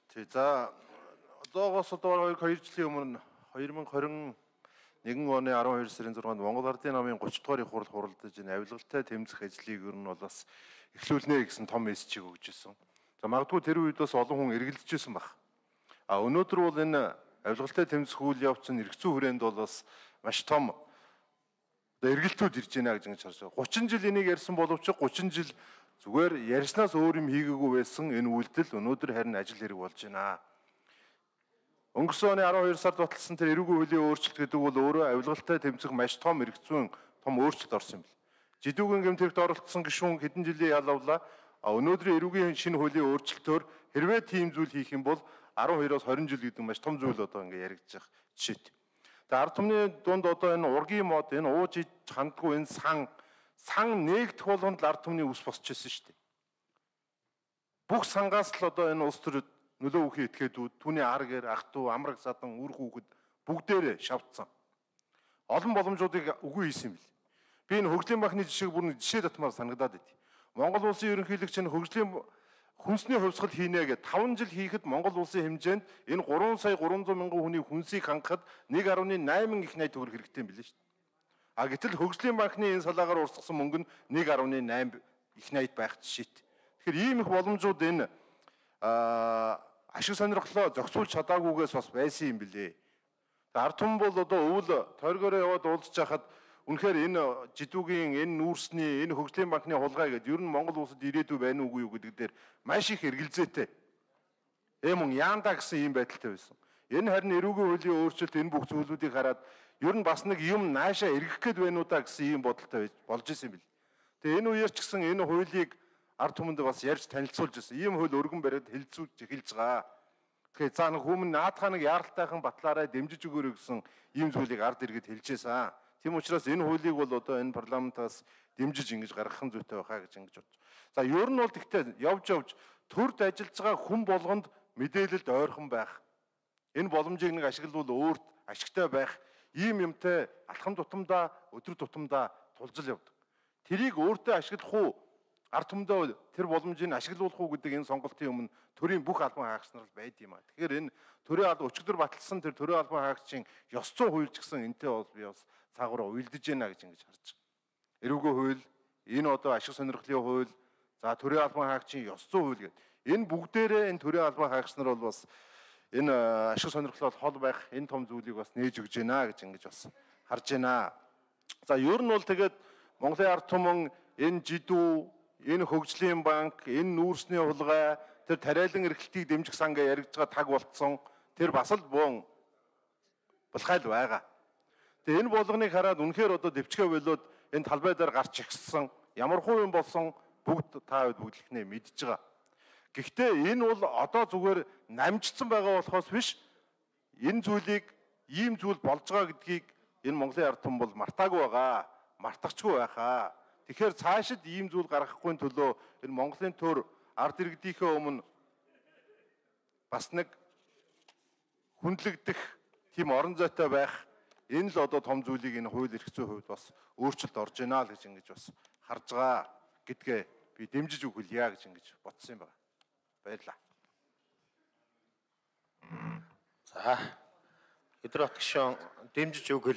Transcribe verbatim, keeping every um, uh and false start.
Тий, за одоогоос одоо хоёр жилийн өмнө хоёр мың хорин нэгэн оны арван хоёр сарын зургаанд Монгол Ардын намын гуравч дугаар их хурал хуралдаж энэ авилгалтай тэмцэх ажлыг ер нь бол бас эхлүүлнэ гэсэн том мессежийг өгч ирсэн. За магадгүй тэр үед бас олон хүн эргэлдэж байсан баг. А өнөөдөр бол энэ авилгалтай тэмцэх үйл явц нь эргэцүү хүрээнд бол бас маш том одоо эргэлтүүд ирж байна гэж ингэж харж байгаа. гучин жил энийг ярьсан боловч гучин жил зүгээр ярьснаас өөр юм хийгээгүй байсан энэ үйлдэл өнөөдөр харин ажил хэрэг болж байна. Өнгөрсөн оны арван хоёр сард баталсан тэр эрүүгийн хуулийн өөрчлөлт гэдэг бол өөрөө авилгалтай тэмцэх маш том эргэцүүн том өөрчлөлт орсон юм бэл. Жидүүгийн гэмтэрэгт оролцсон гишүүн хэдэн жилийн ялавлаа. А өнөөдрийн эрүүгийн шинэ хуулийн өөрчлөлтөөр хэрвээ тийм зүйл хийх юм бол арван хоёроос хорин жил гэдэг маш том зүйл одоо ингэ яригдчих жишээт. Тэгээ ард түмний дунд одоо энэ ургийн мод, энэ ууж хандгүй энэ сан сан нээгдэх болгонд ард түмний ус босч ирсэн шүү дээ. Бүх сангаас л одоо энэ улс төр нөлөө үхий этгээдүүд, түүний ар гэр, ах トゥ, амраг садан, үр хүүхэд бүгдээрээ шавцсан. Олон боломжуудыг үгүй хийсэн юм бэл. Би энэ хөгжлийн банкны жишээг бүр жишээ татмаар санагдаад байд. Монгол улсын ерөнхийлөгч нь хөгжлийн хүнсний хувьсгал хийнэ гэж таван жил хийхэд Монгол улсын хэмжээнд энэ гурван сая гурван зуун мянган хүний хүнсийг хангахад нэг гаруй найман их найт төгрөг хэрэгтэй юм билээ шүү дээ. А гэтэл хөгжлийн банкны энэ салаагаар урсгасан мөнгө нь нэг гаруй найман их найт байх жишээт. Тэгэхээр ийм их боломжууд энэ аа ашиг сонирхлоо зохицуулж чадаагүйгээс бас байсан юм билээ. Ард түмэн бол одоо өвөл тойргоороо яваад уулзж хахад үнэхээр энэ жидүүгийн энэ нүүрсний энэ хөгжлийн банкны хулгай гэдэг ер нь Монгол улсад ирээдүй байна уугүй юу гэдэг дээр маш их эргэлзээтэй. Эмон яанда гэсэн ийм байдалтай байсан. Энэ харин эрүүгийн хуулийн өөрчлөлт энэ бүх зүйлүүдийг хараад ер нь бас нэг юм наашаа эргэх гээд байна уу та гэсэн ийм бодолтой болж исэн юм бэл. Тэгээ энэ үеэр ч гэсэн энэ хуулийг ард түмэнд бас ярьж танилцуулж ирсэн. Ийм хууль өргөн бариад хэлцүүлж эхэлж байгаа. Тэгэхээр цаа нэг хүмүүс наадхаа нэг яаралтайхан батлаараа дэмжиж өгөөрэй гэсэн ийм зүйлийг ард иргэд хэлжээсэн. Тийм учраас энэ хуулийг бол одоо энэ парламентаас дэмжиж ингэж гаргах нь зүйтэй байхаа гэж ингэж бодож. За ер нь бол тэгтээ явж явж төрд ажиллаж байгаа хүн болгонд мэдээлэлд ойрхон байх. Энэ боломжийг нэг ашиглавал өөрт ашигтай байх. Ийм юмтай алхам тутамдаа өдөр тутамдаа тулжил явдаг. Тэрийг өөртөө ашиглах уу? Ард түмэндээ тэр боломжийг ашиглуулах уу гэдэг энэ сонголтын өмнө төрийн бүх албан хаагч нар байд юм а. Тэгэхээр энэ төрийн албан өчигдөр баталсан тэр төрийн албан хаагчийн ёс зүйн хууль ч гэсэн энтэй бол би бас цаагаараа уйлдэж байна гэж ингэж харж байгаа. Эрүүгийн хууль, энэ одоо ашиг сонирхлын хууль, за төрийн албан хаагчийн ёс зүйн хууль гэдэг. Энэ бүгдээрээ энэ төрийн албан хаагч нар бол бас энэ ашиг сонирхлол хол байх энэ том зүйлийг бас нээж өгж байна гэж ингэж бас харж байна. За ер нь бол тэгээд Монголын ард түмэн энэ жидүү энэ хөгжлийн банк, энэ нүүрсний хулгай, тэр тариалан эрхлэлтийг дэмжих сангаа яригдж байгаа таг болцсон. Тэр бас л буун булхайл байгаа. Тэгээ энэ болгоныг хараад үнэхээр одоо дэвчгээ болоод энэ талбай дээр гарч ихссэн ямар хуу юм болсон бүгд та хэд бүгдлэхнээ мэдж байгаа. Гэхдээ энэ бол одоо зүгээр намжицсан байгаа болохоос биш. Энэ зүйлийг ийм зүйл болж байгаа гэдгийг энэ Монголын ард түмэн бол мартаагүй байгаа. Мартахчгүй байхаа. Тэгэхээр цаашид ийм зүйл гаргахгүй төлөө энэ Монголын төр ард иргэдийнхээ өмнө бас нэг хүндлэгдэх тийм орон зайтай байх энэ л одоо том зүйлийг энэ хууль эрх зүйн хувьд бас өөрчлөлт орж байна л гэж ингэж бас харж байгаа гэдгээ би дэмжиж өгүүлье гэж ингэж бодсон юм байна. Баярлалаа. За Хэдрэбат гишүүн дэмжиж өгвөл